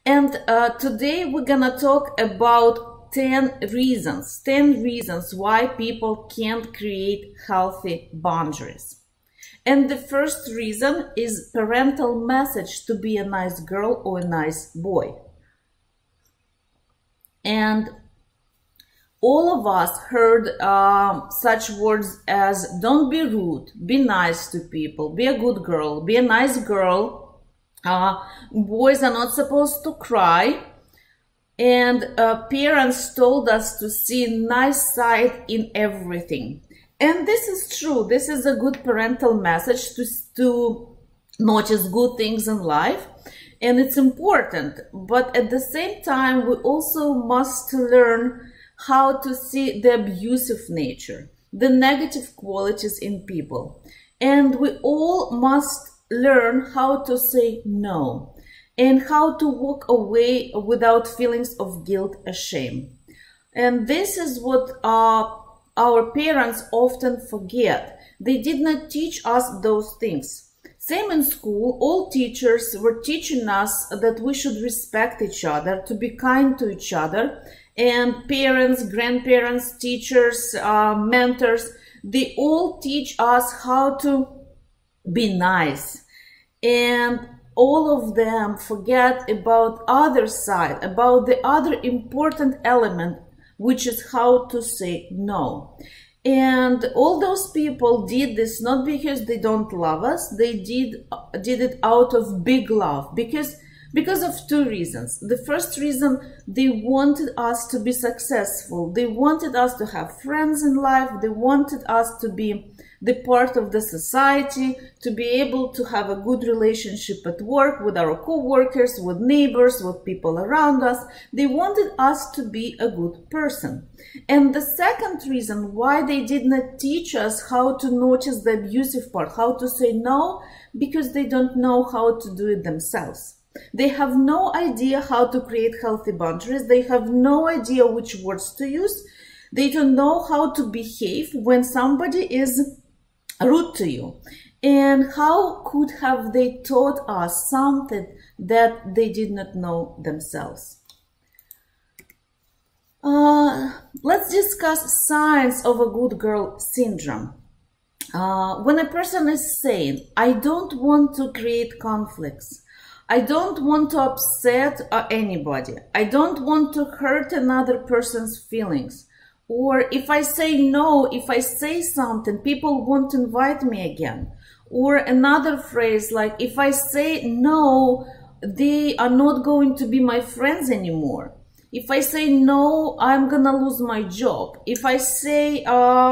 And today we're gonna talk about 10 reasons why people can't create healthy boundaries. And the first reason is parental message to be a nice girl or a nice boy. And all of us heard such words as don't be rude, be nice to people, be a good girl, be a nice girl. Boys are not supposed to cry. And parents told us to see nice side in everything. And this is true. This is a good parental message to notice good things in life. And it's important. But at the same time, we also must learn how to see the abusive nature, the negative qualities in people. And we all must learn how to say no and how to walk away without feelings of guilt or shame. And this is what our parents often forget. They did not teach us those things. Same in school, all teachers were teaching us that we should respect each other, to be kind to each other. And parents, grandparents, teachers, mentors, they all teach us how to be nice. And all of them forget about other side, about the other important element, which is how to say no. And all those people did this not because they don't love us, they did it out of big love, because of two reasons. The first reason, they wanted us to be successful. They wanted us to have friends in life. They wanted us to be the part of the society, to be able to have a good relationship at work with our co-workers, with neighbors, with people around us. They wanted us to be a good person. And the second reason why they did not teach us how to notice the abusive part, how to say no, because they don't know how to do it themselves. They have no idea how to create healthy boundaries. They have no idea which words to use. They don't know how to behave when somebody is rude to you. And how could have they taught us something that they did not know themselves? Let's discuss signs of a good girl syndrome. When a person is saying, I don't want to create conflicts, I don't want to upset anybody, I don't want to hurt another person's feelings, or if I say no, if I say something, people won't invite me again. Or another phrase like, if I say no, they are not going to be my friends anymore. If I say no, I'm gonna lose my job. If I say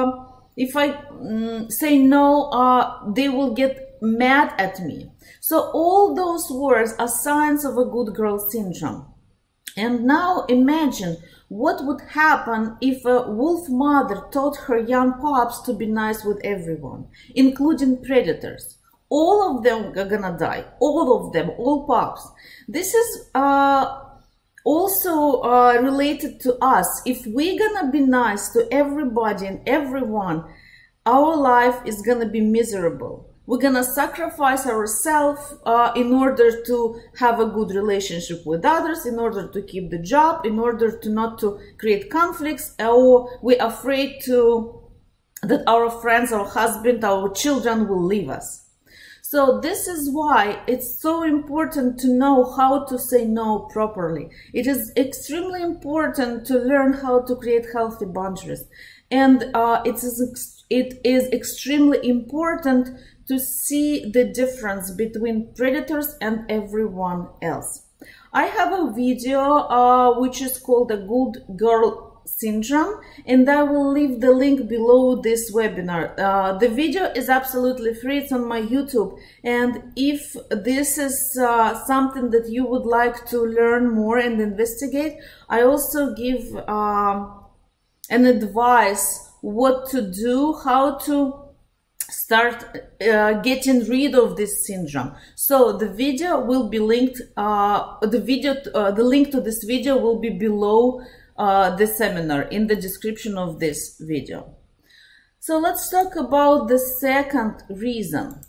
no, they will get mad at me. So all those words are signs of a good girl syndrome. And now imagine what would happen if a wolf mother taught her young pups to be nice with everyone, including predators. All of them are gonna die. All of them, all pups. This is also related to us. If we're gonna be nice to everybody and everyone, our life is gonna be miserable. We're gonna sacrifice ourselves in order to have a good relationship with others, in order to keep the job, in order to not to create conflicts, or we're afraid that our friends, our husband, our children will leave us. So this is why it's so important to know how to say no properly. It is extremely important to learn how to create healthy boundaries. And it is extremely important to see the difference between predators and everyone else. I have a video which is called the Good Girl Syndrome, and I will leave the link below this webinar. The video is absolutely free. It's on my YouTube, and if this is something that you would like to learn more and investigate, I also give an advice what to do, how to start getting rid of this syndrome. So the video will be linked, the link to this video will be below the seminar in the description of this video. So let's talk about the second reason.